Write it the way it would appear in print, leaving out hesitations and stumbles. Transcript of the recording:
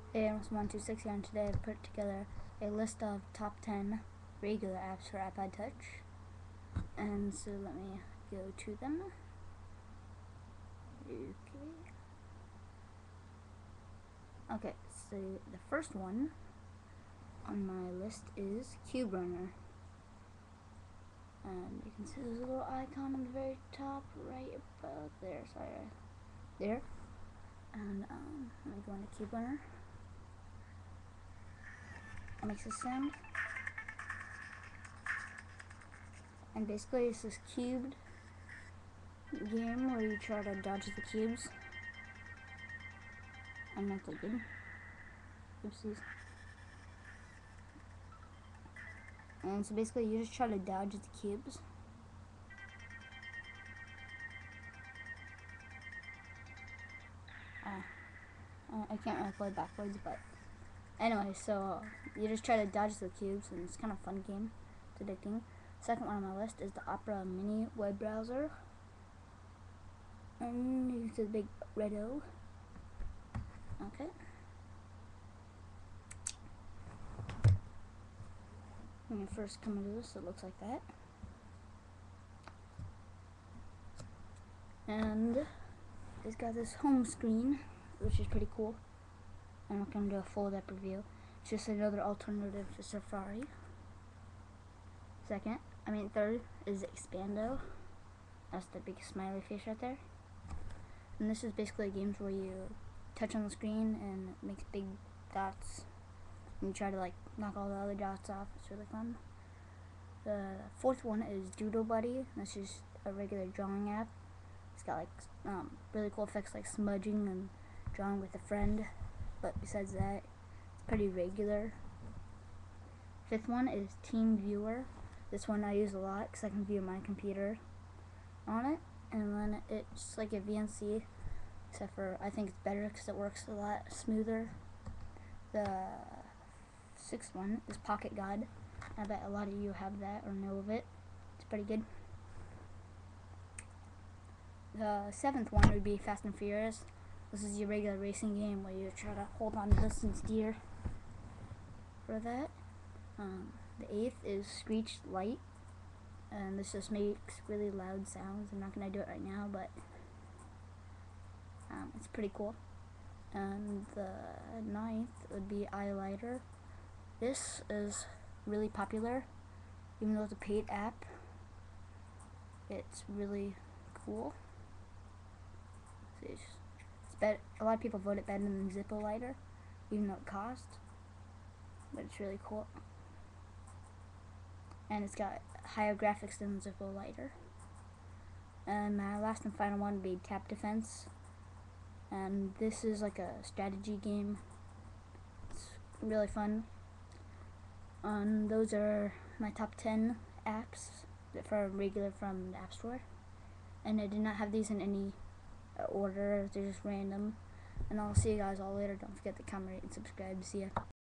Hey, I'm 1260, and today I've put together a list of top 10 regular apps for iPod Touch. And so let me go to them. Okay, so the first one on my list is Cube Runner. And you can see there's a little icon on the very top, right about there. There. And let me go into Cube Runner. It makes a sound. And basically it's this cubed game where you try to dodge the cubes. I'm not that good. Oopsies. And so basically you just try to dodge the cubes. I can't really play backwards, but anyway, so you just try to dodge the cubes, and it's kind of a fun game. It's addicting. Second one on my list is the Opera Mini web browser. And you can see the big red O. Okay. When you first come into this, it looks like that. And it's got this home screen, which is pretty cool. I'm not going to do a full depth review. It's just another alternative to Safari. Third is Expando. That's the big smiley face right there. And this is basically games where you touch on the screen and it makes big dots. And you try to knock all the other dots off. It's really fun. The fourth one is Doodle Buddy. That's just a regular drawing app. It's got really cool effects like smudging and drawing with a friend. But besides that, it's pretty regular. Fifth one is Team Viewer. This one I use a lot because I can view my computer on it. And then it's like a VNC, except for I think it's better because it works a lot smoother. The sixth one is Pocket God. I bet a lot of you have that or know of it. It's pretty good. The seventh one would be Fast and Furious. This is your regular racing game where you try to hold on to this and steer for that. The eighth is Screech Light, and this just makes really loud sounds. I'm not going to do it right now, but it's pretty cool. And the ninth would be iLighter. This is really popular, even though it's a paid app. It's really cool. A lot of people vote it better than Zippo Lighter, even though it costs, but it's really cool. And it's got higher graphics than Zippo Lighter. And my last and final one would be Tap Defense. And this is like a strategy game. It's really fun. Those are my top 10 apps that are regular from the App Store. And I did not have these in any order, they're just random. And I'll see you guys all later. Don't forget to comment, rate, and subscribe. See ya.